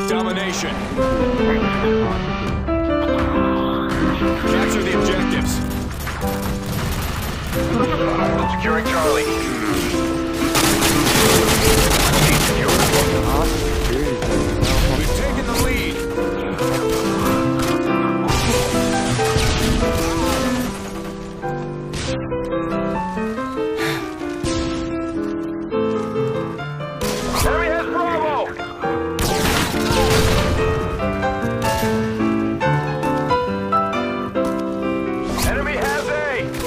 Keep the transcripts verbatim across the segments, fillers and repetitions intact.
domination. Capture the objectives. Securing Charlie. We've taken the lead. Enemy has Bravo! Enemy has A!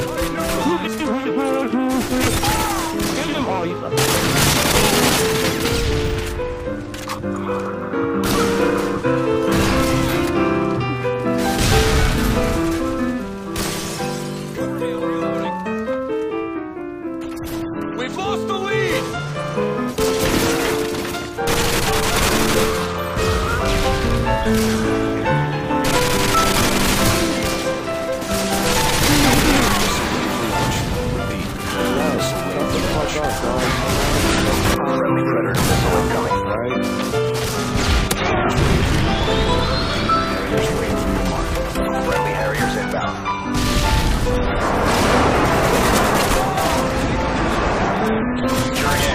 Oh, you fuck. We've lost the lead. Friendly Predator missile incoming. Friendly Harriers inbound. Securing A.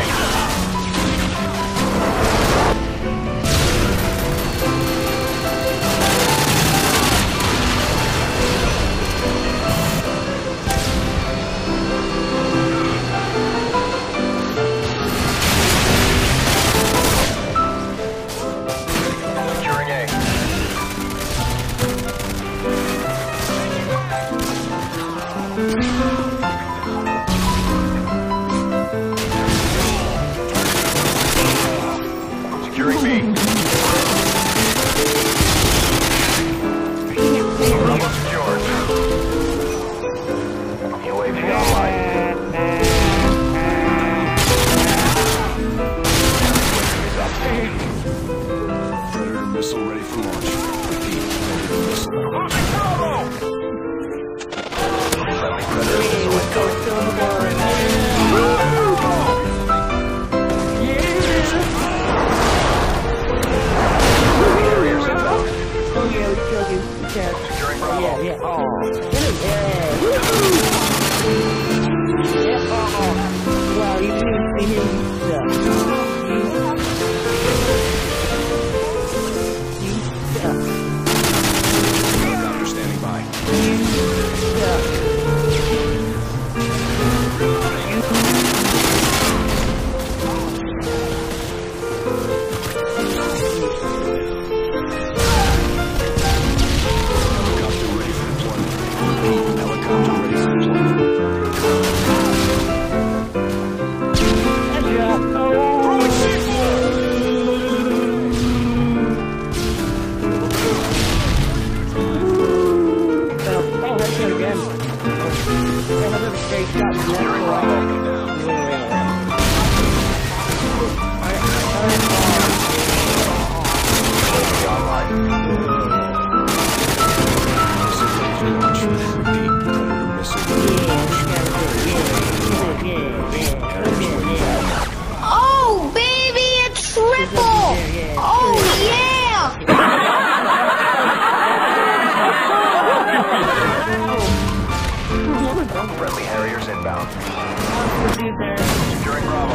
Securing A. Securing B. Bravo secured. U A V online. Predator missile ready for launch. Repeat. Predator missile. Losing Bravo! Friendly Predator missile Harriers inbound. Oh yeah, we killed you. Yeah. Securing Oh Bravo. yeah, yeah. Oh. Yeah. Yeah. Oh. Wow, you didn't see him. Yeah. Helicopter standing by. Yeah. Helicopter ready for deployment. Repeat. Helicopter ready for deployment. Throwing C four! Securing Bravo. Online. Missile ready for launch. Repeat. Predator missile ready for launch. Oh, baby, a triple! Oh, yeah! Friendly Harriers inbound. Securing Bravo.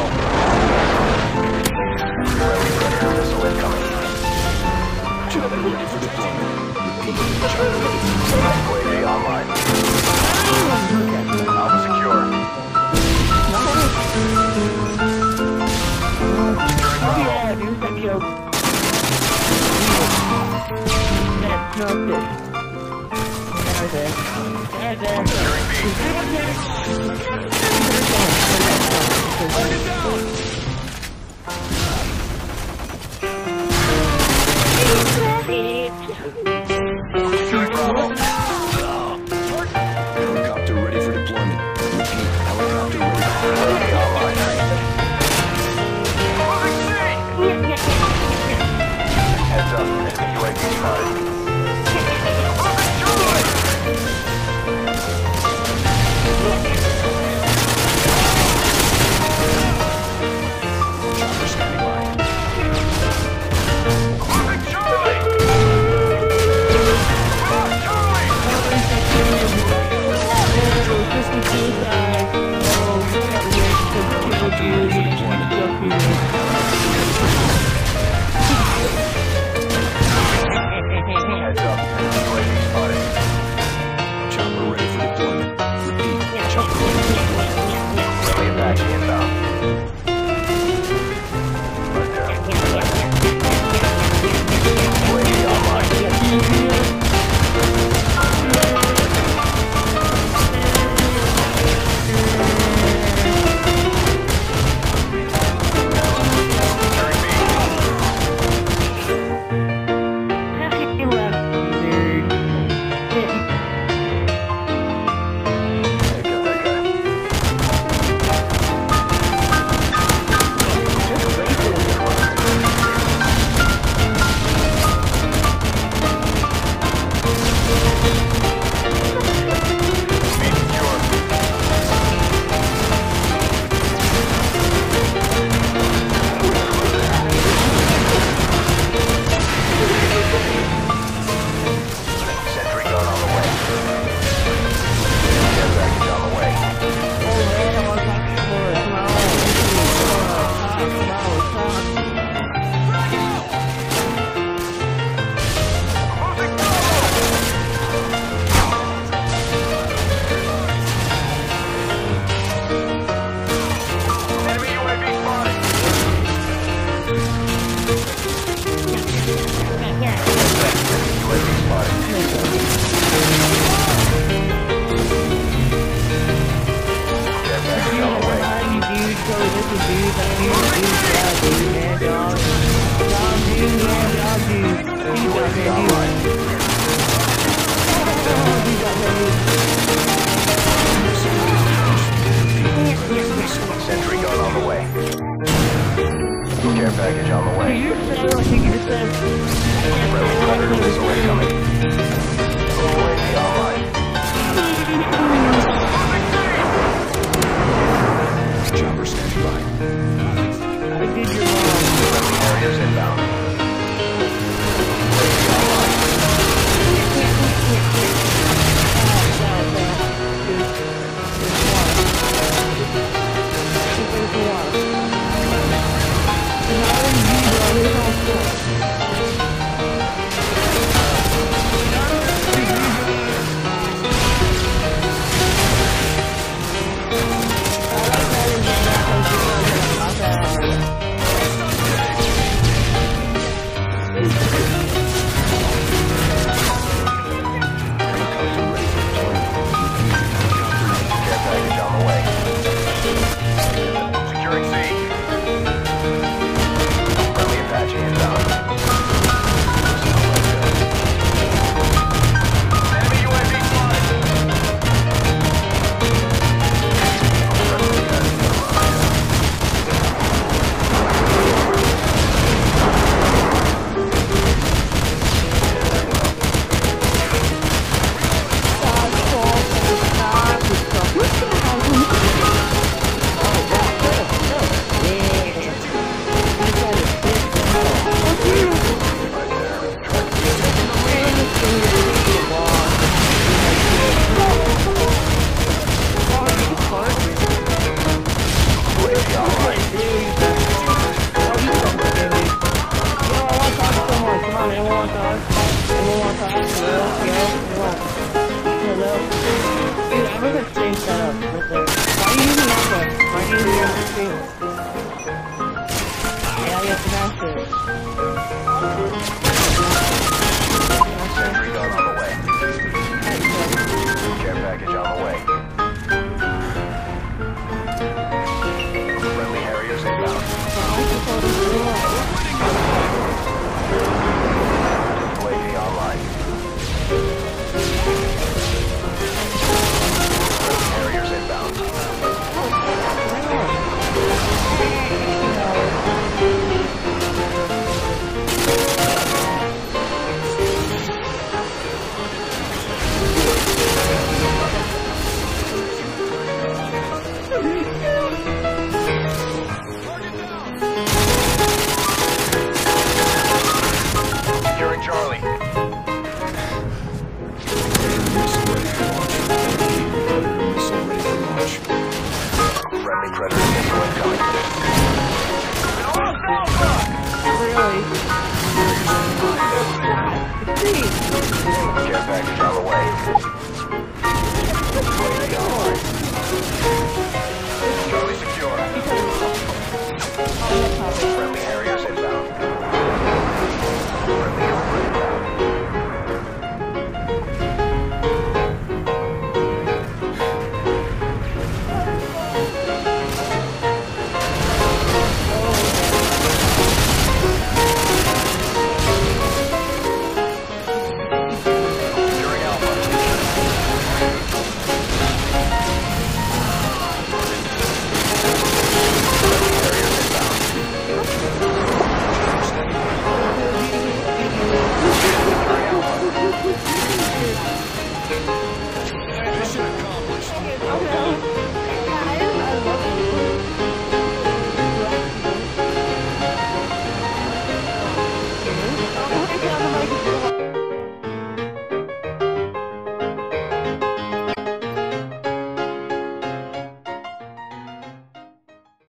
Friendly Predator missile incoming. Chopper ready for deployment. Repeat. Chopper ready for U A V online. Alpha secure. Securing Bravo. Yeah, dude, that killed. That's not good. There's it. There's it. Securing B. Target down! Securing Bravo. Helicopter ready for deployment. Repeat. Helicopter ready for U A V online. Moving C! Heads up, enemy U A V spotted. Moving Charlie! Chopper standing by. Moving Sentry gun on the way. Care package on the way. Friendly Predator missile incoming. U A V online. Chopper standing by. Friendly Harriers inbound. Care package on the way.